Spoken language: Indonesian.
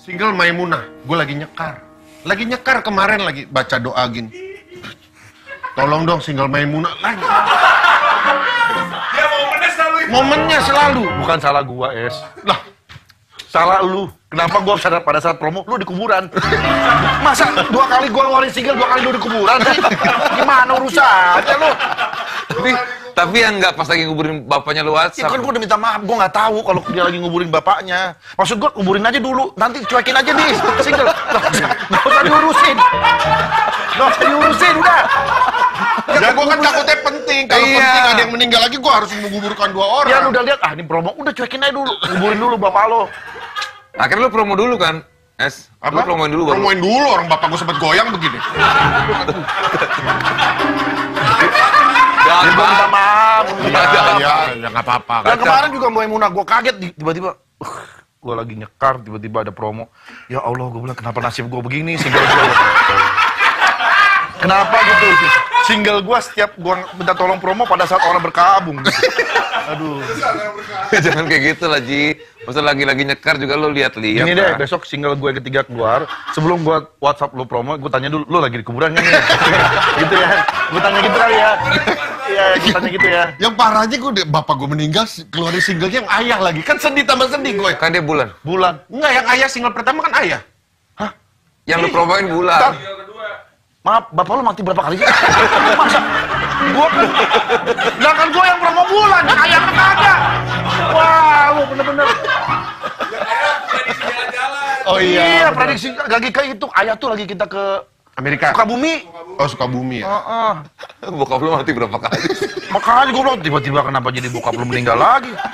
Single Maimunah, gue lagi nyekar. Lagi nyekar kemarin lagi baca doa gini. Tolong dong single Maimunah lagi. Ya momennya selalu. Bukan salah gua, Es. Lah, Salah lu. Kenapa gua pada saat promo lu di kuburan? Masa 2 kali gua ngeluarin single 2 kali lu di kuburan sih? Gimana urusannya lu? Tapi yang nggak pas lagi nguburin bapaknya lu Ya WhatsApp. kan gua udah minta maaf, gua nggak tahu kalau dia lagi nguburin bapaknya. Maksud gua kuburin aja dulu, nanti cuekin aja nih single. Nggak usah diurusin. Nggak usah diurusin, udah. ya gue kan takutnya penting. Kalau Iya. penting ada yang meninggal lagi, gue harus menguburkan 2 orang. Ya lu udah lihat, ini promo, udah cuekin aja dulu. Kuburin dulu bapak lo. Akhirnya lu promo dulu kan, Es? Lu promoin dulu baru. Promoin dulu, orang bapak gue sempet goyang begini. Jangan Ya gua minta maaf. Ya nggak apa-apa. Dan kemarin juga Maimunah, gue kaget tiba-tiba gue lagi nyekar, tiba-tiba ada promo. Ya Allah, gue bilang kenapa nasib gue begini, single gue. Kenapa gitu? Single gue setiap gue minta tolong promo pada saat orang berkabung. Aduh. Jangan kayak gitu lah, Ji. Masa lagi-lagi nyekar juga lu lihat-lihat. Ini deh, kan? besok single gue ketiga keluar. Sebelum gue WhatsApp lu promo, gue tanya dulu, lu lagi di kuburan kan ya? Gitu ya. Gue tanya gitu kali ya. Iya, gue tanya gitu ya. Yang parahnya bapak gue meninggal, keluarin singlenya yang ayah lagi. Kan sedih tambah sedih gue. Kan dia bulan. Bulan. Enggak, yang ayah single pertama kan ayah. Yang lu promoin bulan. Maaf, bapak lu mati berapa kali sih? Masa? Gua kan... Lah kan gua yang promo bulan, ayah kan ada. Wah, lu bener-bener. Oh Iya, bener. prediksi lagi ke itu. Ayah tuh lagi kita ke Amerika. Sukabumi. Oh, Sukabumi ya. Heeh. Bokap lu mati berapa kali? Makanya gua bilang, tiba-tiba kenapa jadi bokap lu meninggal lagi?